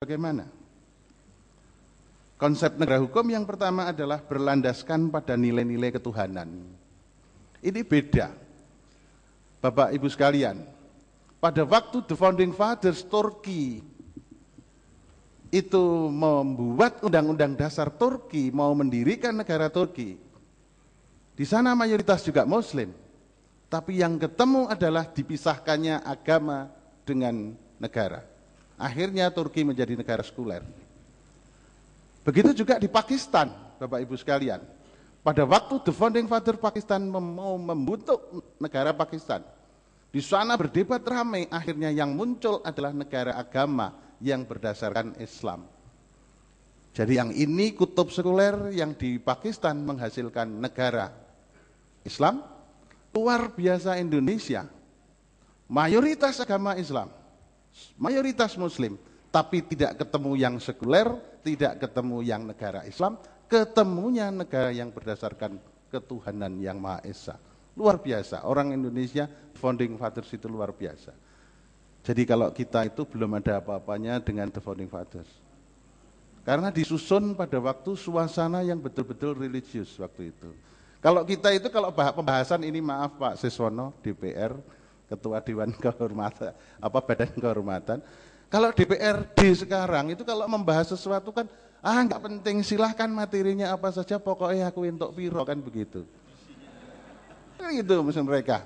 Bagaimana? Konsep negara hukum yang pertama adalah berlandaskan pada nilai-nilai ketuhanan. Ini beda, Bapak Ibu sekalian. Pada waktu the founding fathers Turki itu membuat undang-undang dasar Turki, mau mendirikan negara Turki, di sana mayoritas juga Muslim, tapi yang ketemu adalah dipisahkannya agama dengan negara. Akhirnya Turki menjadi negara sekuler. Begitu juga di Pakistan, Bapak Ibu sekalian. Pada waktu the founding father Pakistan mau membentuk negara Pakistan, di sana berdebat ramai, akhirnya yang muncul adalah negara agama yang berdasarkan Islam. Jadi yang ini kutub sekuler, yang di Pakistan menghasilkan negara Islam. Luar biasa Indonesia, mayoritas agama Islam, mayoritas Muslim, tapi tidak ketemu yang sekuler, tidak ketemu yang negara Islam, ketemunya negara yang berdasarkan ketuhanan yang Maha Esa. Luar biasa, orang Indonesia founding fathers itu luar biasa. Jadi kalau kita itu belum ada apa-apanya dengan the founding fathers. Karena disusun pada waktu suasana yang betul-betul religius waktu itu. Kalau kita itu, kalau pembahasan ini, maaf Pak Siswono, DPR, Ketua Dewan Kehormatan, Badan Kehormatan, kalau DPRD sekarang itu kalau membahas sesuatu kan, nggak penting, silahkan materinya apa saja, pokoknya aku entuk piro, kan begitu. Itu maksud mereka.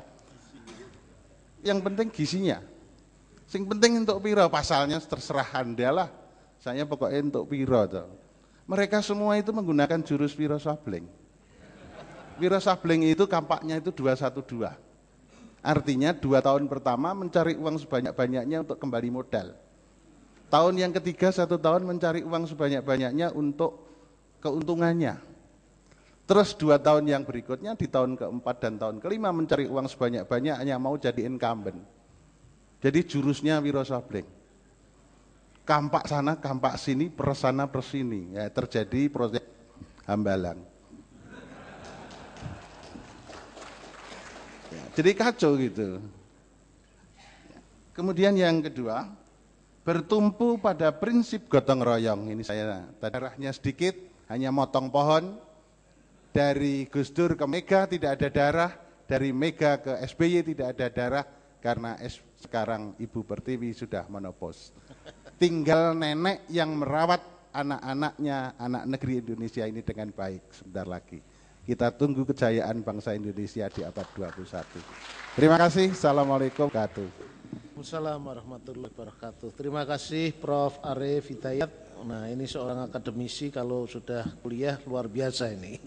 Yang penting gisinya. Sing penting entuk piro, pasalnya terserah Anda lah. Saya pokoknya entuk piro. Mereka semua itu menggunakan jurus Wiro Sableng. Wiro Sableng itu kampaknya itu 212. Artinya 2 tahun pertama mencari uang sebanyak-banyaknya untuk kembali modal. Tahun yang ketiga 1 tahun mencari uang sebanyak-banyaknya untuk keuntungannya. Terus 2 tahun yang berikutnya di tahun keempat dan tahun kelima mencari uang sebanyak-banyaknya, mau jadi incumbent. Jadi jurusnya Wiro Sableng. Kampak sana, kampak sini, persana persini. Ya, terjadi proses hambalang. Ya, jadi kacau gitu. Kemudian yang kedua, bertumpu pada prinsip gotong royong. Ini saya darahnya sedikit, hanya motong pohon. Dari Gus Dur ke Mega tidak ada darah, dari Mega ke SBY tidak ada darah, karena sekarang Ibu Pertiwi sudah menopause. Tinggal nenek yang merawat anak-anaknya, anak negeri Indonesia ini dengan baik sebentar lagi. Kita tunggu kejayaan bangsa Indonesia di abad 21. Terima kasih. Assalamualaikum warahmatullahi wabarakatuh. Assalamualaikum warahmatullahi wabarakatuh. Terima kasih Prof. Arief Hidayat. Nah, ini seorang akademisi kalau sudah kuliah luar biasa ini.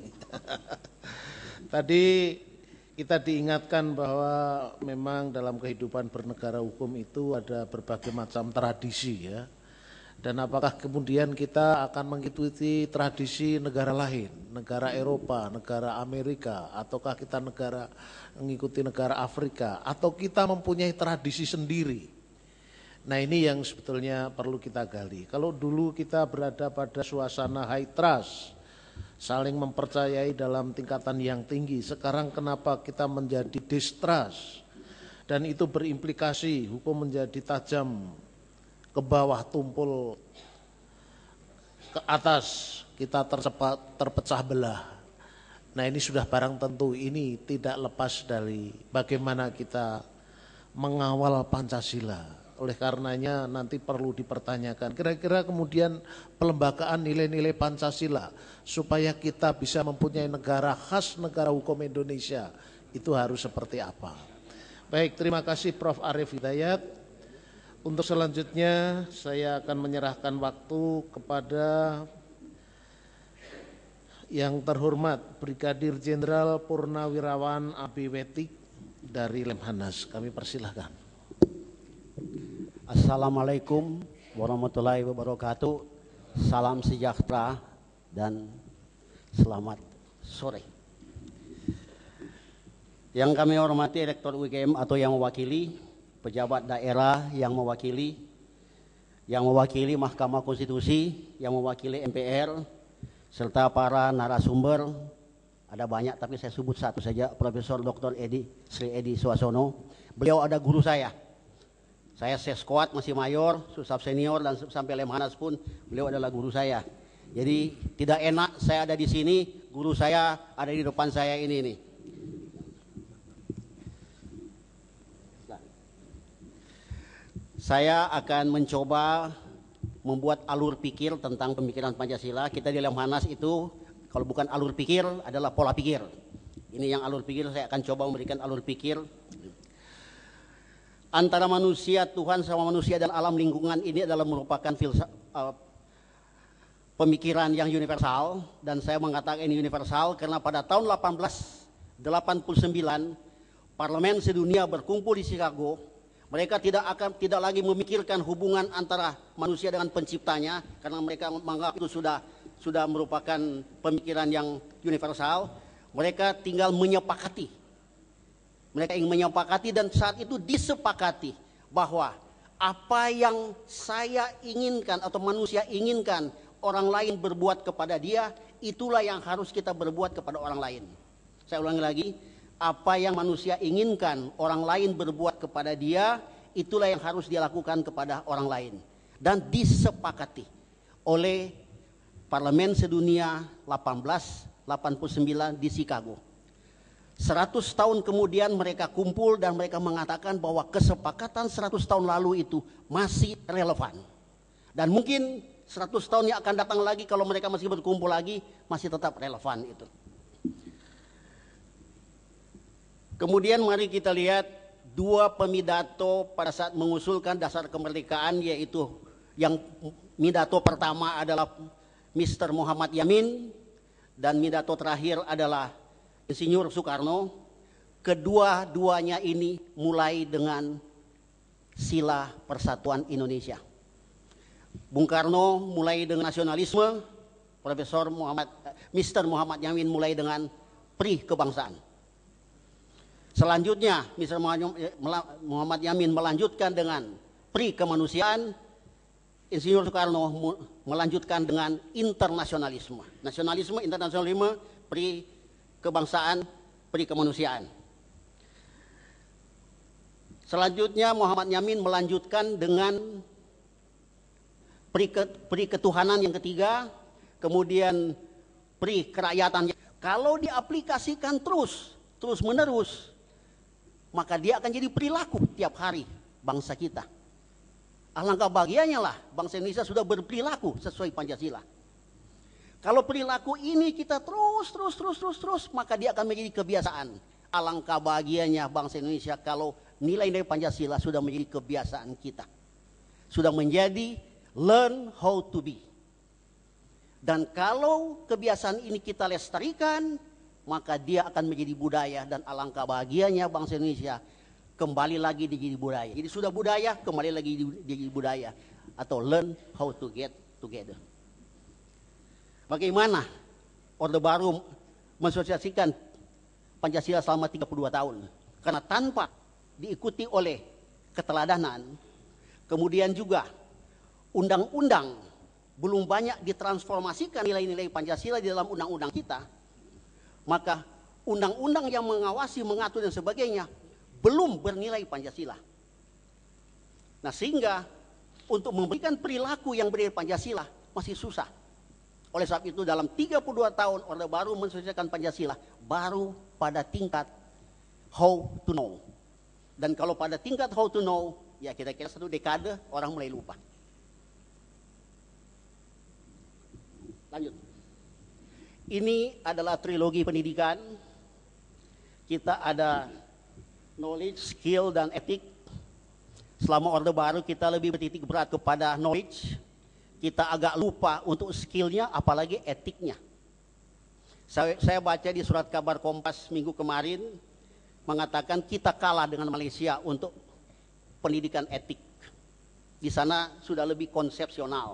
Tadi kita diingatkan bahwa memang dalam kehidupan bernegara hukum itu ada berbagai macam tradisi ya. Dan apakah kemudian kita akan mengikuti tradisi negara lain, negara Eropa, negara Amerika, ataukah kita mengikuti negara Afrika, atau kita mempunyai tradisi sendiri. Nah, ini yang sebetulnya perlu kita gali. Kalau dulu kita berada pada suasana high trust, saling mempercayai dalam tingkatan yang tinggi, sekarang kenapa kita menjadi distrust? Dan itu berimplikasi hukum menjadi tajam ke bawah, tumpul ke atas, kita terpecah belah. Nah, ini sudah barang tentu, ini tidak lepas dari bagaimana kita mengawal Pancasila. Oleh karenanya nanti perlu dipertanyakan kira-kira kemudian pelembagaan nilai-nilai Pancasila supaya kita bisa mempunyai negara khas negara hukum Indonesia itu harus seperti apa. Baik, terima kasih Prof. Arief Hidayat. Untuk selanjutnya saya akan menyerahkan waktu kepada yang terhormat Brigadir Jenderal Purnawirawan AB Wetik dari Lemhanas. Kami persilahkan. Assalamualaikum warahmatullahi wabarakatuh. Salam sejahtera dan selamat sore. Yang kami hormati Rektor UGM atau yang mewakili, pejabat daerah yang mewakili Mahkamah Konstitusi, yang mewakili MPR, serta para narasumber, ada banyak tapi saya sebut satu saja, Profesor Dr. Sri Edi Suasono. Beliau ada guru saya Saya seskuat masih mayor, susab senior, dan sampai Lemhanas pun beliau adalah guru saya. Jadi tidak enak saya ada di sini, guru saya ada di depan saya ini nih. Saya akan mencoba membuat alur pikir tentang pemikiran Pancasila. Kita di Lemhanas itu kalau bukan alur pikir adalah pola pikir. Ini yang alur pikir, saya akan coba memberikan alur pikir. Antara manusia, Tuhan sama manusia dan alam lingkungan ini adalah merupakan pemikiran yang universal, dan saya mengatakan ini universal karena pada tahun 1889 Parlemen sedunia berkumpul di Chicago. Mereka tidak lagi memikirkan hubungan antara manusia dengan penciptanya karena mereka menganggap itu sudah merupakan pemikiran yang universal. Mereka tinggal menyepakati. Mereka ingin menyepakati dan saat itu disepakati bahwa apa yang saya inginkan atau manusia inginkan orang lain berbuat kepada dia, itulah yang harus kita berbuat kepada orang lain. Saya ulangi lagi, apa yang manusia inginkan orang lain berbuat kepada dia, itulah yang harus dia lakukan kepada orang lain. Dan disepakati oleh Parlemen Sedunia 1889 di Chicago. 100 tahun kemudian mereka kumpul dan mereka mengatakan bahwa kesepakatan 100 tahun lalu itu masih relevan. Dan mungkin 100 tahun yang akan datang lagi kalau mereka masih berkumpul lagi, masih tetap relevan itu. Kemudian mari kita lihat dua pemidato pada saat mengusulkan dasar kemerdekaan, yaitu yang pidato pertama adalah Mr. Muhammad Yamin dan pidato terakhir adalah Insinyur Soekarno. Kedua-duanya ini mulai dengan sila persatuan Indonesia. Bung Karno mulai dengan nasionalisme, Mr. Muhammad Yamin mulai dengan pri kebangsaan. Selanjutnya Mr. Muhammad Yamin melanjutkan dengan pri kemanusiaan, Insinyur Soekarno melanjutkan dengan internasionalisme. Nasionalisme, internasionalisme, pri kebangsaan, pri kemanusiaan. Selanjutnya Muhammad Yamin melanjutkan dengan pri ketuhanan yang ketiga, kemudian pri kerakyatan. Kalau diaplikasikan terus menerus, maka dia akan jadi perilaku tiap hari bangsa kita. Alangkah bahagianya lah bangsa Indonesia sudah berperilaku sesuai Pancasila. Kalau perilaku ini kita terus, maka dia akan menjadi kebiasaan. Alangkah bahagianya bangsa Indonesia kalau nilai-nilai Pancasila sudah menjadi kebiasaan kita. Sudah menjadi learn how to be. Dan kalau kebiasaan ini kita lestarikan, maka dia akan menjadi budaya, dan alangkah bahagianya bangsa Indonesia kembali lagi jadi budaya. Jadi sudah budaya, kembali lagi jadi budaya, atau learn how to get together. Bagaimana Orde Baru mensosialisasikan Pancasila selama 32 tahun? Karena tanpa diikuti oleh keteladanan, kemudian juga undang-undang belum banyak ditransformasikan nilai-nilai Pancasila di dalam undang-undang kita, maka undang-undang yang mengawasi, mengatur dan sebagainya belum bernilai Pancasila. Nah, sehingga untuk memberikan perilaku yang bernilai Pancasila masih susah. Oleh sebab itu dalam 32 tahun Orde Baru mensosialisasikan Pancasila baru pada tingkat how to know. Dan kalau pada tingkat how to know, ya kira-kira 1 dekade orang mulai lupa. Lanjut. Ini adalah trilogi pendidikan. Kita ada knowledge, skill, dan etik. Selama Orde Baru kita lebih bertitik berat kepada knowledge. Kita agak lupa untuk skillnya, apalagi etiknya. Saya baca di surat kabar Kompas minggu kemarin, mengatakan kita kalah dengan Malaysia untuk pendidikan etik. Di sana sudah lebih konsepsional.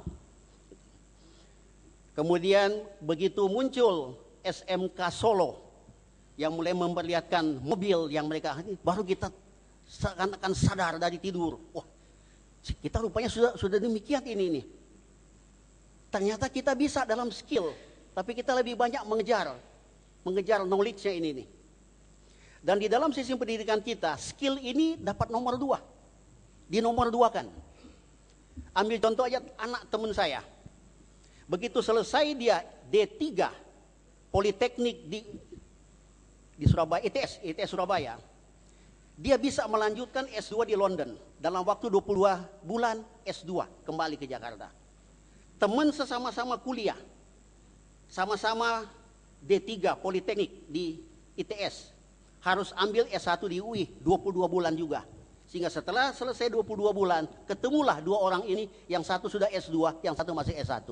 Kemudian begitu muncul SMK Solo yang mulai memperlihatkan mobil yang mereka, baru kita seakan-akan sadar dari tidur. Wah, kita rupanya sudah demikian ini nih. Ternyata kita bisa dalam skill, tapi kita lebih banyak mengejar knowledge-nya ini nih. Dan di dalam sistem pendidikan kita, skill ini dapat nomor 2. dinomor duakan. Ambil contoh aja anak teman saya. Begitu selesai dia D3 Politeknik di Surabaya, ITS Surabaya, dia bisa melanjutkan S2 di London. Dalam waktu 22 bulan S2 kembali ke Jakarta. Teman sesama-sama kuliah, sama-sama D3 Politeknik di ITS, harus ambil S1 di UI 22 bulan juga. Sehingga setelah selesai 22 bulan, ketemulah dua orang ini, yang satu sudah S2, yang satu masih S1.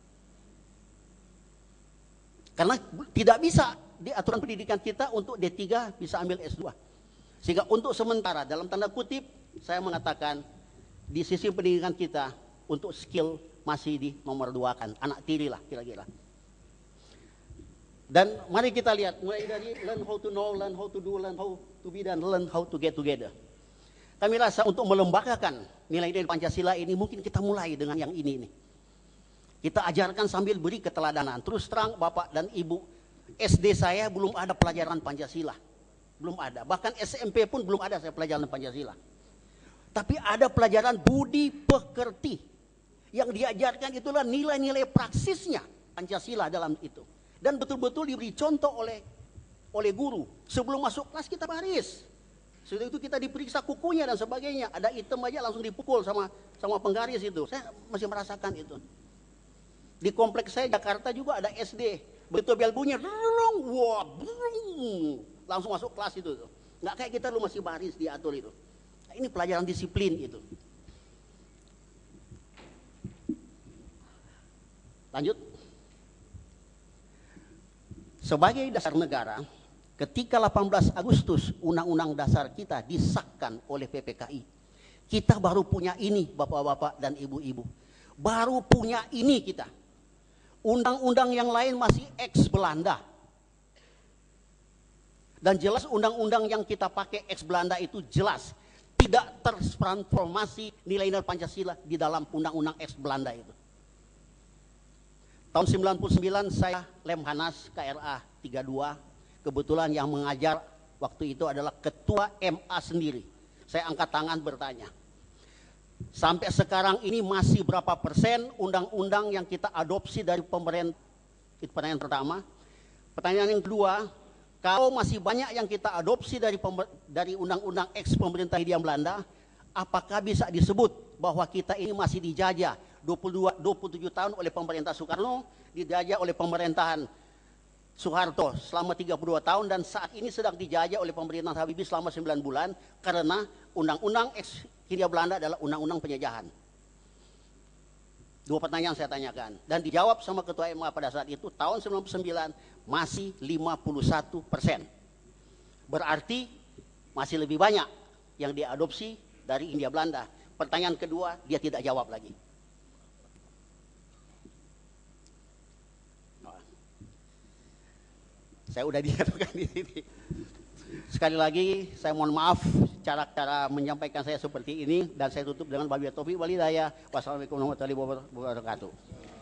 Karena tidak bisa di aturan pendidikan kita untuk D3 bisa ambil S2. Sehingga untuk sementara, dalam tanda kutip, saya mengatakan di sisi pendidikan kita untuk skill masih di nomor 2-kan, anak tiri lah kira-kira. Dan mari kita lihat, mulai dari learn how to know, learn how to do, learn how to be, dan learn how to get together. Kami rasa untuk melembagakan nilai-nilai Pancasila ini, mungkin kita mulai dengan yang ini nih. Kita ajarkan sambil beri keteladanan. Terus terang Bapak dan Ibu, SD saya belum ada pelajaran Pancasila. Belum ada. Bahkan SMP pun belum ada saya pelajaran Pancasila. Tapi ada pelajaran budi pekerti. Yang diajarkan itulah nilai-nilai praksisnya Pancasila dalam itu. Dan betul-betul diberi contoh oleh guru. Sebelum masuk kelas kita baris. Setelah itu kita diperiksa kukunya dan sebagainya. Ada item aja langsung dipukul sama penggaris itu. Saya masih merasakan itu. Di kompleks saya Jakarta juga ada SD. Begitu bel bunyi, wah, langsung masuk kelas itu. Nggak kayak kita lu masih baris diatur itu. Nah, ini pelajaran disiplin itu. Lanjut. Sebagai dasar negara, ketika 18 Agustus Undang-Undang Dasar kita disahkan oleh PPKI, kita baru punya ini Bapak-bapak dan Ibu-ibu. Baru punya ini kita. Undang-undang yang lain masih ex Belanda. Dan jelas undang-undang yang kita pakai ex Belanda itu jelas tidak tertransformasi nilai-nilai Pancasila di dalam undang-undang ex Belanda itu. Tahun 99 saya Lemhanas KRA 32, kebetulan yang mengajar waktu itu adalah ketua MA sendiri. Saya angkat tangan bertanya, sampai sekarang ini masih berapa persen undang-undang yang kita adopsi dari pemerintah? Itu pertanyaan pertama. Pertanyaan yang kedua, kalau masih banyak yang kita adopsi dari undang-undang ex pemerintah Hindia Belanda, apakah bisa disebut bahwa kita ini masih dijajah 27 tahun oleh pemerintah Soekarno, dijajah oleh pemerintahan Soeharto selama 32 tahun, dan saat ini sedang dijajah oleh pemerintahan Habibie selama 9 bulan karena undang-undang ex Hindia Belanda adalah undang-undang penjajahan. Dua pertanyaan saya tanyakan dan dijawab sama ketua MA pada saat itu tahun 99 masih 51%. Berarti masih lebih banyak yang diadopsi dari Hindia Belanda. Pertanyaan kedua dia tidak jawab lagi. Saya udah diadukan di sini. Sekali lagi saya mohon maaf cara menyampaikan saya seperti ini, dan saya tutup dengan wabillahi taufiq wal hidayah. Wassalamualaikum warahmatullahi wabarakatuh.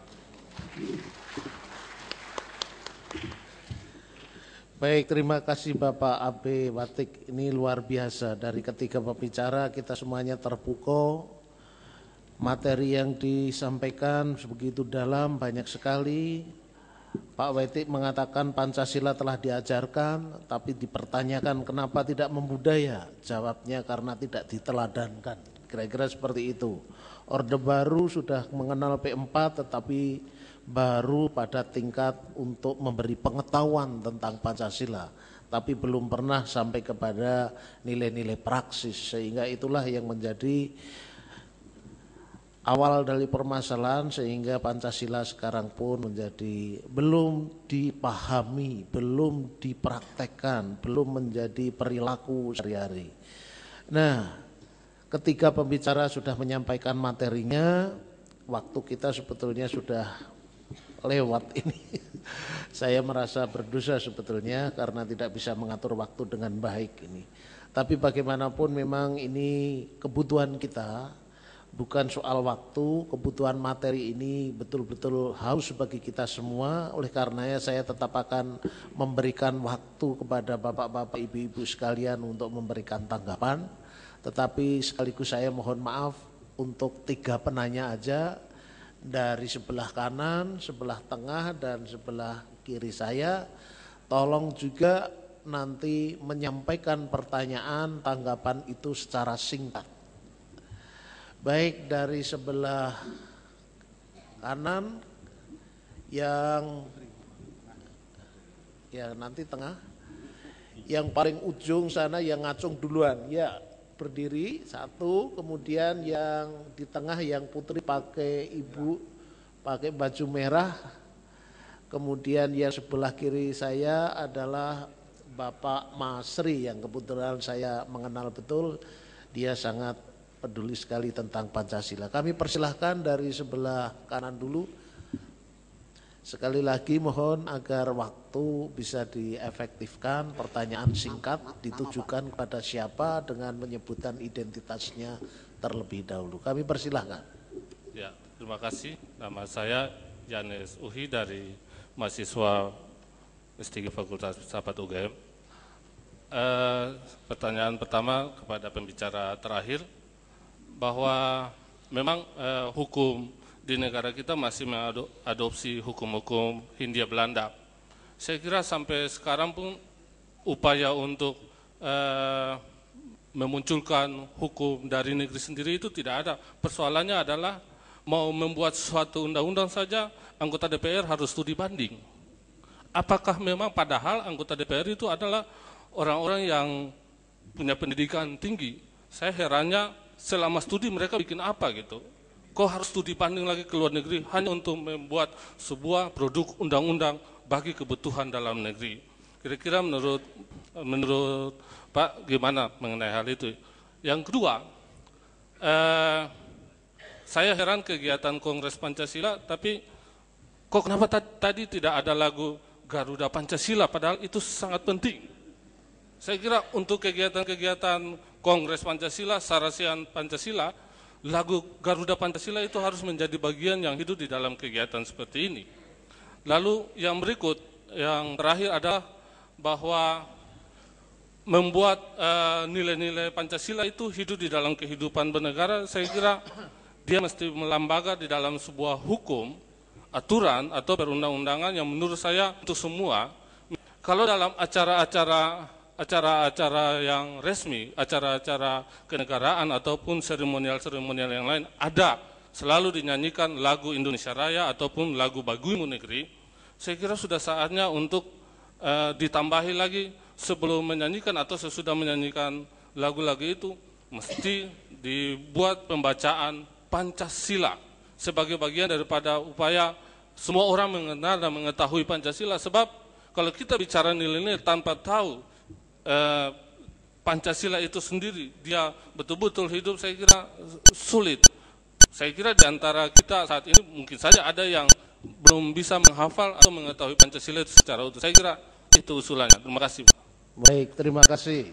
Baik, terima kasih Bapak AB Watik. Ini luar biasa, dari ketiga pembicara kita semuanya terpukau. Materi yang disampaikan begitu dalam, banyak sekali. Pak Watik mengatakan Pancasila telah diajarkan, tapi dipertanyakan kenapa tidak membudaya. Jawabnya karena tidak diteladankan. Kira-kira seperti itu. Orde Baru sudah mengenal P4, tetapi baru pada tingkat untuk memberi pengetahuan tentang Pancasila, tapi belum pernah sampai kepada nilai-nilai praksis. Sehingga itulah yang menjadi awal dari permasalahan, sehingga Pancasila sekarang pun menjadi belum dipahami, belum dipraktekkan, belum menjadi perilaku sehari-hari. Nah, ketika pembicara sudah menyampaikan materinya, waktu kita sebetulnya sudah lewat ini. Saya merasa berdosa sebetulnya karena tidak bisa mengatur waktu dengan baik ini. Tapi bagaimanapun memang ini kebutuhan kita, bukan soal waktu. Kebutuhan materi ini betul-betul harus bagi kita semua. Oleh karenanya saya tetap akan memberikan waktu kepada bapak-bapak, ibu-ibu sekalian untuk memberikan tanggapan. Tetapi sekaligus saya mohon maaf untuk 3 penanya aja, dari sebelah kanan, sebelah tengah, dan sebelah kiri saya. Tolong juga nanti menyampaikan pertanyaan, tanggapan itu secara singkat. Baik, dari sebelah kanan yang ya nanti tengah, yang paling ujung sana yang ngacung duluan, ya berdiri 1, kemudian yang di tengah yang putri pakai ibu pakai baju merah, kemudian yang sebelah kiri saya adalah Bapak Masri yang kebetulan saya mengenal betul, dia sangat peduli sekali tentang Pancasila. Kami persilahkan dari sebelah kanan dulu. Sekali lagi mohon agar waktu bisa diefektifkan, pertanyaan singkat ditujukan kepada siapa dengan menyebutkan identitasnya terlebih dahulu. Kami persilahkan. Ya, terima kasih. Nama saya Yanes Uhi dari mahasiswa S3 Fakultas Filsafat UGM. Pertanyaan pertama kepada pembicara terakhir, bahwa memang hukum di negara kita masih mengadopsi hukum-hukum Hindia Belanda. Saya kira sampai sekarang pun upaya untuk memunculkan hukum dari negeri sendiri itu tidak ada. Persoalannya adalah mau membuat suatu undang-undang saja, anggota DPR harus studi banding. Apakah memang padahal anggota DPR itu adalah orang-orang yang punya pendidikan tinggi? Saya herannya selama studi mereka bikin apa gitu. Kok harus studi banding lagi ke luar negeri hanya untuk membuat sebuah produk undang-undang bagi kebutuhan dalam negeri. Kira-kira menurut Pak gimana mengenai hal itu? Yang kedua, saya heran kegiatan Kongres Pancasila, tapi kok kenapa tadi tidak ada lagu Garuda Pancasila, padahal itu sangat penting. Saya kira untuk kegiatan-kegiatan Kongres Pancasila, Sarasian Pancasila, lagu Garuda Pancasila itu harus menjadi bagian yang hidup di dalam kegiatan seperti ini. Lalu yang berikut, yang terakhir adalah bahwa membuat nilai-nilai Pancasila itu hidup di dalam kehidupan bernegara. Saya kira dia mesti melambaga di dalam sebuah hukum, aturan atau perundang-undangan yang menurut saya untuk semua. Kalau dalam acara-acara yang resmi, acara-acara kenegaraan ataupun seremonial-seremonial yang lain, ada selalu dinyanyikan lagu Indonesia Raya ataupun lagu Bagimu Negeri. Saya kira sudah saatnya untuk ditambahi lagi sebelum menyanyikan atau sesudah menyanyikan lagu-lagu itu, mesti dibuat pembacaan Pancasila sebagai bagian daripada upaya semua orang mengenal dan mengetahui Pancasila. Sebab kalau kita bicara nilai-nilai tanpa tahu Pancasila itu sendiri, dia betul-betul hidup, saya kira sulit. Saya kira di antara kita saat ini mungkin saja ada yang belum bisa menghafal atau mengetahui Pancasila itu secara utuh. Saya kira itu usulannya. Terima kasih. Baik, terima kasih.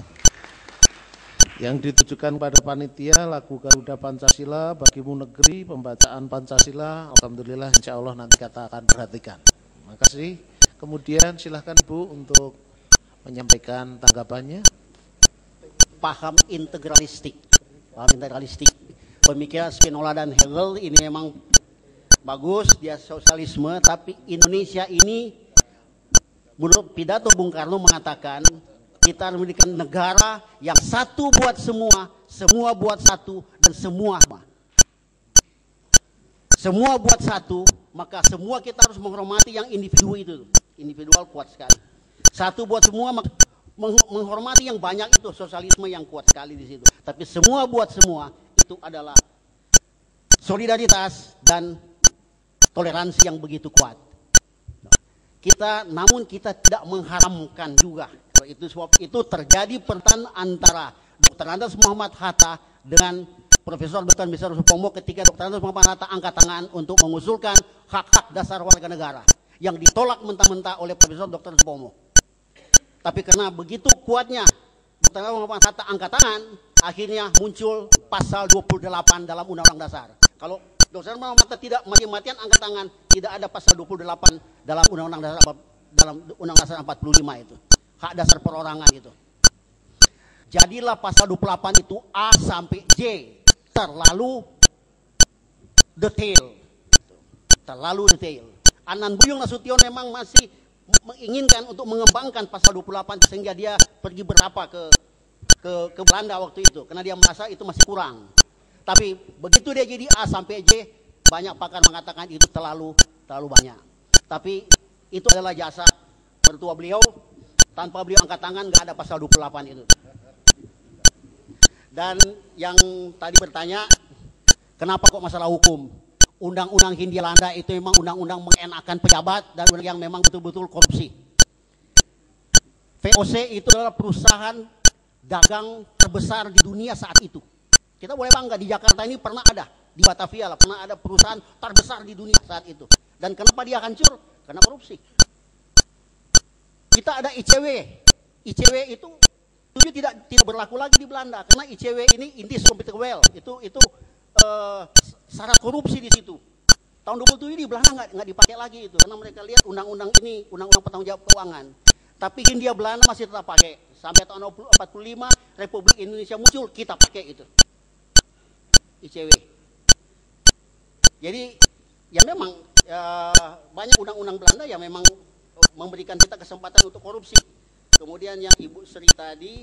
Yang ditujukan pada panitia, lagu Garuda Pancasila, Bagimu Negeri, pembacaan Pancasila, alhamdulillah insya Allah nanti kita akan perhatikan. Terima kasih. Kemudian silahkan Bu untuk menyampaikan tanggapannya. Paham integralistik. Pemikiran Spinoza dan Hegel ini memang bagus, dia sosialisme, tapi Indonesia ini menurut pidato Bung Karno mengatakan kita harus menjadikan negara yang satu buat semua, semua buat satu, dan semua buat satu, maka semua kita harus menghormati yang individu itu. Individual kuat sekali. Satu buat semua, menghormati yang banyak itu sosialisme yang kuat sekali di situ. Tapi semua buat semua itu adalah solidaritas dan toleransi yang begitu kuat. Namun kita tidak mengharamkan juga. Itu sebab itu terjadi pertentangan antara Dr. Andes Muhammad Hatta dengan Profesor Dr. Misar Supomo ketika Dr. Andes Muhammad Hatta angkat tangan untuk mengusulkan hak-hak dasar warga negara yang ditolak mentah-mentah oleh Profesor Dr. Supomo. Tapi karena begitu kuatnya Dr. Andes Muhammad Hatta angkat tangan, akhirnya muncul pasal 28 dalam Undang-Undang Dasar. Kalau Dr. Muhammad Hatta tidak mati-matian angkat tangan, tidak ada pasal 28 dalam Undang-Undang Dasar, dalam Undang-Undang Dasar 45 itu. Hak dasar perorangan itu. Jadilah pasal 28 itu A sampai J terlalu detail. Terlalu detail. Anand Buyung Nasution memang masih menginginkan untuk mengembangkan pasal 28 sehingga dia pergi berapa ke Belanda waktu itu karena dia merasa itu masih kurang. Tapi begitu dia jadi A sampai J, banyak pakar mengatakan itu terlalu banyak. Tapi itu adalah jasa mertua beliau, tanpa beliau angkat tangan nggak ada pasal 28 itu. Dan yang tadi bertanya, kenapa kok masalah hukum? Undang-undang Hindia Belanda itu memang undang-undang mengenakan pejabat dan yang memang betul-betul korupsi. VOC itu adalah perusahaan dagang terbesar di dunia saat itu. Kita boleh bangga di Jakarta ini pernah ada, di Batavia lah, pernah ada perusahaan terbesar di dunia saat itu. Dan kenapa dia hancur? Karena korupsi. Kita ada ICW. ICW itu tidak berlaku lagi di Belanda karena ICW ini Indies Computer Well itu syarat korupsi di situ. Tahun 27 ini Belanda nggak dipakai lagi itu karena mereka lihat undang-undang ini undang-undang pertanggungjawab keuangan. Tapi Hindia Belanda masih tetap pakai sampai tahun 45 Republik Indonesia muncul kita pakai itu ICW. Jadi ya memang banyak undang-undang Belanda yang memang memberikan kita kesempatan untuk korupsi. Kemudian yang Ibu Sri tadi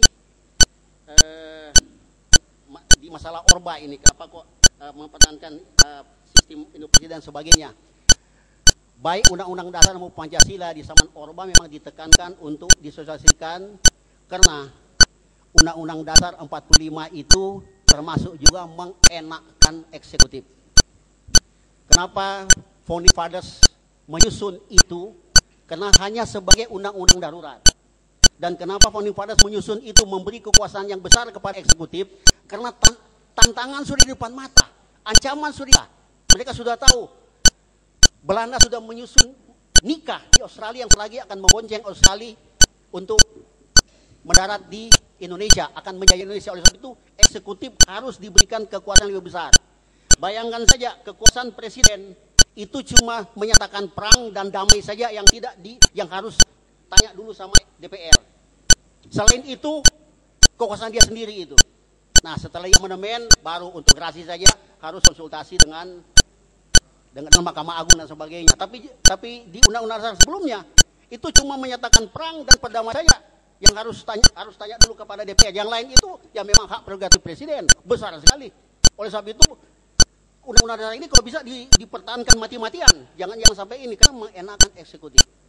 di masalah Orba ini, kenapa kok mempertahankan sistem Indonesia dan sebagainya. Baik Undang-Undang Dasar maupun Pancasila di zaman Orba memang ditekankan untuk disosialisasikan karena Undang-Undang Dasar 45 itu termasuk juga mengenakkan eksekutif. Kenapa Founding Fathers menyusun itu? Karena hanya sebagai undang-undang darurat. Dan kenapa Founding Fathers menyusun itu memberi kekuasaan yang besar kepada eksekutif? Karena tantangan sudah di depan mata, ancaman sudah. Mereka sudah tahu Belanda sudah menyusun nikah di Australia yang selagi akan membonceng Australia untuk mendarat di Indonesia, akan menjadi Indonesia. Oleh sebab itu eksekutif harus diberikan kekuasaan lebih besar. Bayangkan saja kekuasaan presiden itu cuma menyatakan perang dan damai saja yang harus tanya dulu sama DPR. Selain itu kekuasaan dia sendiri itu. Nah setelah amandemen baru untuk gerasi saja harus konsultasi dengan Mahkamah Agung dan sebagainya. Tapi di undang-undang dasar sebelumnya itu cuma menyatakan perang dan perdamaian saja yang harus tanya dulu kepada DPR. Yang lain itu ya memang hak prerogatif presiden besar sekali. Oleh sebab itu undang-undang dasar ini kalau bisa dipertahankan mati-matian. Jangan sampai ini karena mengenakan eksekutif.